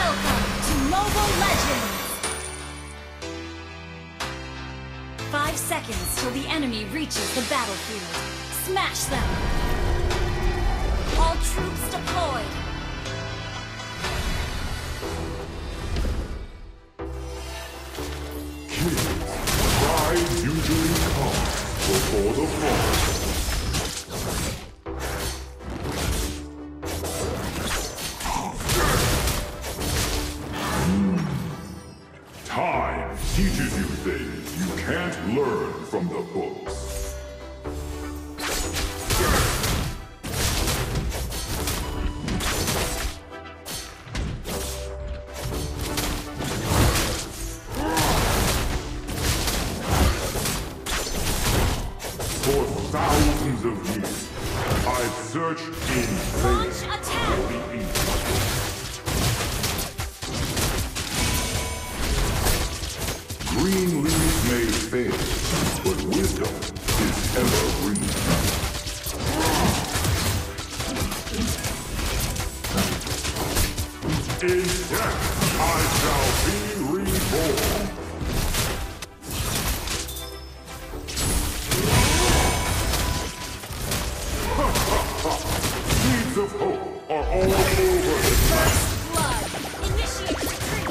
Welcome to Mobile Legends! 5 seconds till the enemy reaches the battlefield. Smash them! All troops deployed! Pride usually comes before the fall. Time teaches you things you can't learn from the books. For thousands of years, I've searched in vain Launch for attack! the ancient. Green leaves may fade, but wisdom is evergreen. In death, I shall be reborn. Seeds of hope are all over this land. Blood! Initiate retreat!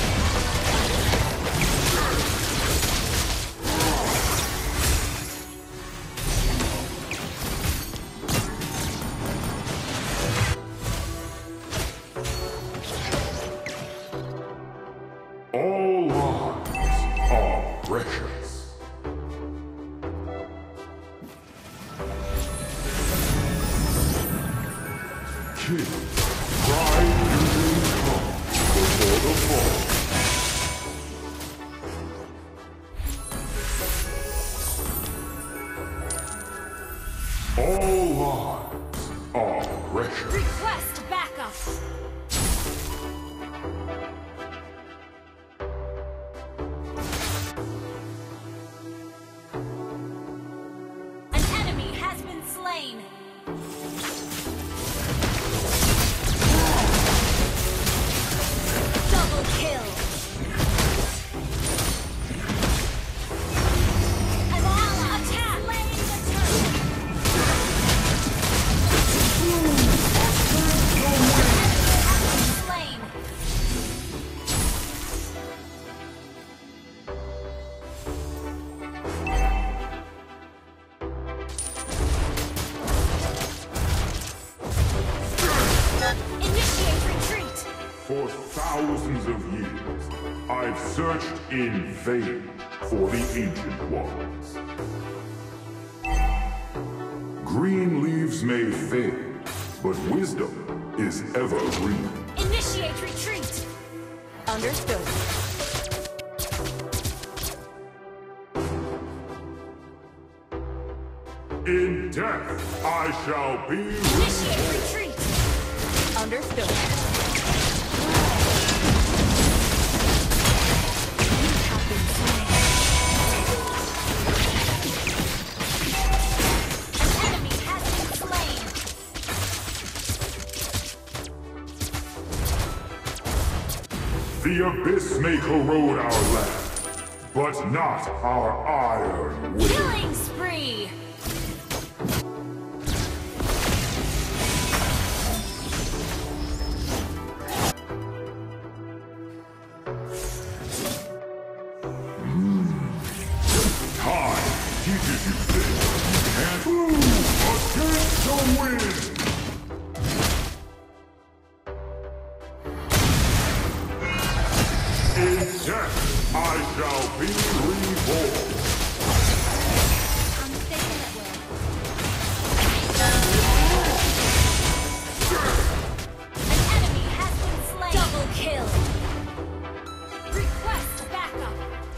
All lives are precious. Kids, pride usually comes before the fall. All lives are precious. Request backup! An enemy has been slain! Double kill! An ally attack! Slain the turret! Slain! Initiate retreat! For thousands of years, I've searched in vain for the Ancient Ones. Green leaves may fade, but wisdom is evergreen. Initiate retreat! Understood. In death, I shall be Initiate retreat! Understood. You have been slain. An enemy has been slain. The abyss may corrode our land, but not our iron will. Killing spree! Time teaches you things you can't move against the wind. In death, I shall be reborn. I'm mistaken at will. An enemy has been slain. Double kill. Request backup.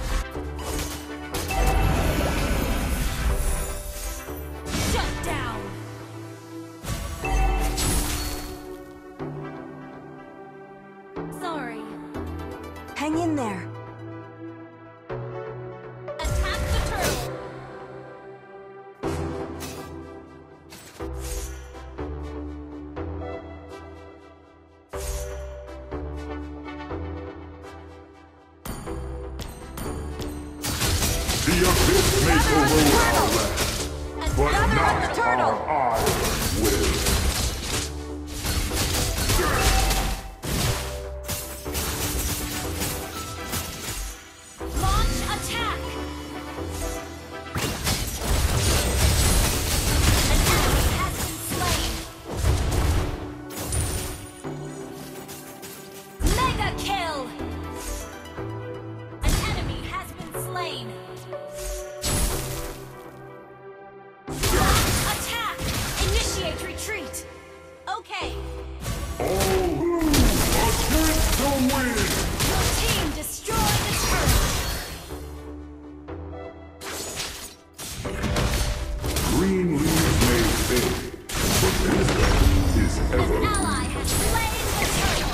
Shut down. Sorry. Hang in there. Attack the turtle. The Abyss Maker rode our land, but Another not the turtle. our iron will. Launch attack! An enemy has been slain. Mega kill! An enemy has been slain. Launch attack! Initiate retreat. Okay. All blue, attempt to win! Your team destroyed the turret. Green leaves may fade, but wisdom is An ever. ally has slain the turtle.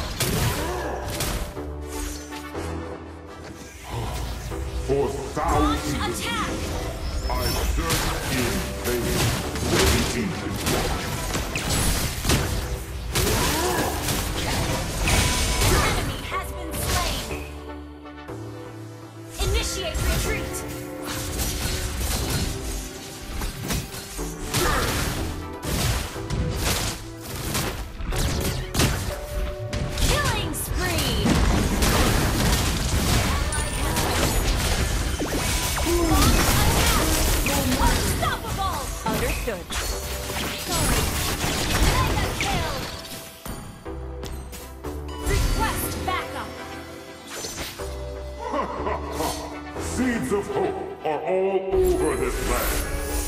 For Launch thousands of attack! I search in vain for the ancient watch. An enemy has been slain. Initiate retreat. Killing spree. Ally has launch attack. Unstoppable. Understood. Mega kill. Request backup. Seeds of hope are all over this land.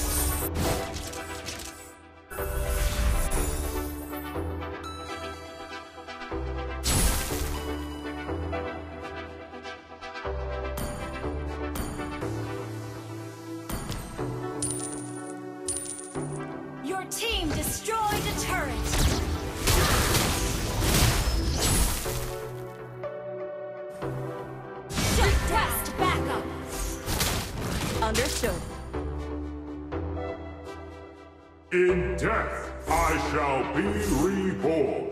Your team destroyed a turret. Request backup. Understood. In death, I shall be reborn.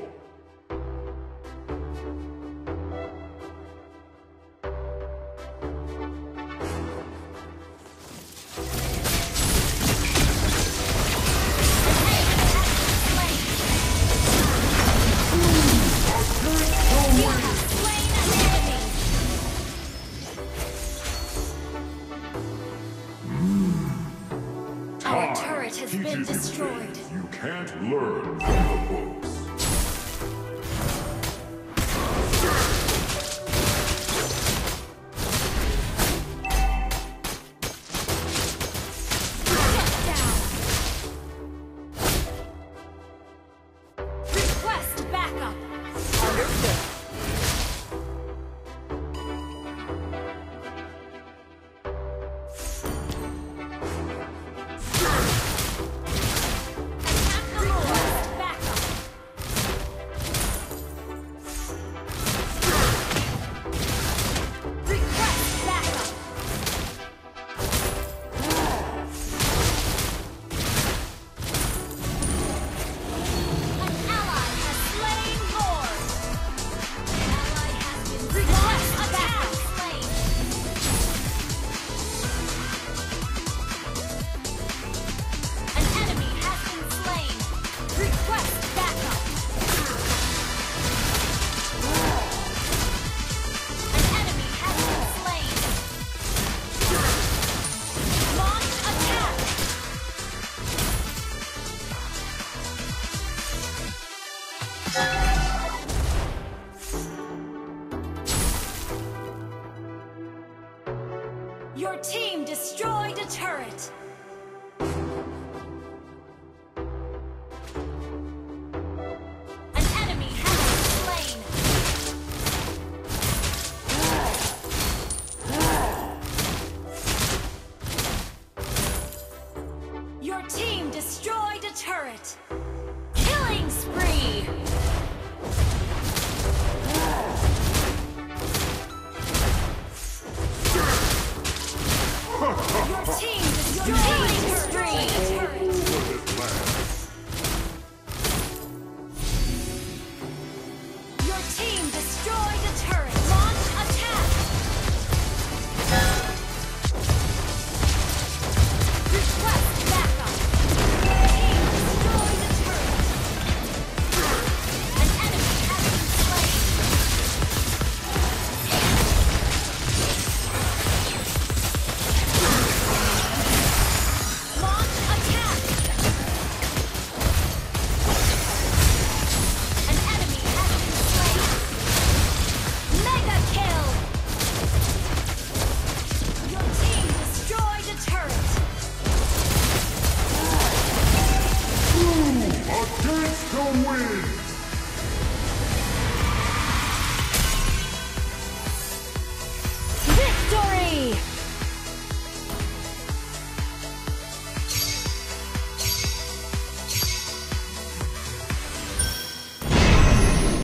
You have slain an enemy. Our turret has been Teaches you destroyed. things you can't learn from the books. Shut down. Request backup. Understood. Attack the Lord. Backup. Request backup. An ally has slain Lord. An ally has been request attack. Slain. An enemy has been slain. Request backup. An enemy has been slain. Launch attack. Your team destroyed a turret.